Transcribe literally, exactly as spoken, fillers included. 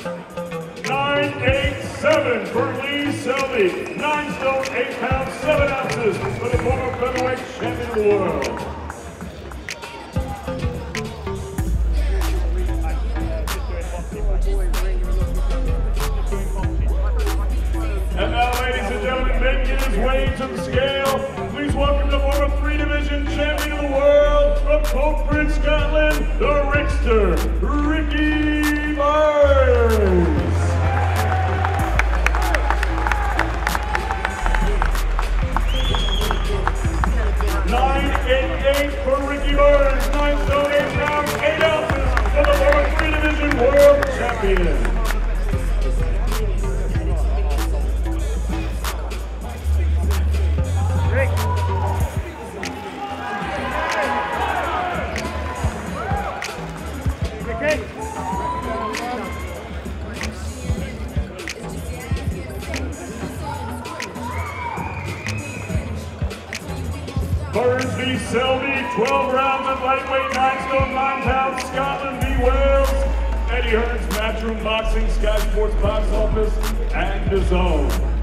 nine eight seven for Lee Selby. nine stone, eight pounds, seven ounces for the former featherweight champion of the world. And now, ladies and gentlemen, making his way to the scale, please welcome the former three-division champion of the world from Coatbridge, Scotland, the Rickster, Ricky Burns. nine eight eight for Ricky Burns, nine stone, eight pounds, eight ounces for the former three-division world champion. Burns v. Selby, twelve rounds at lightweight, nine stone, nine pounds, Scotland v. Wales. Eddie Hearn's Matchroom Boxing, Sky Sports Box Office, and D A Z N.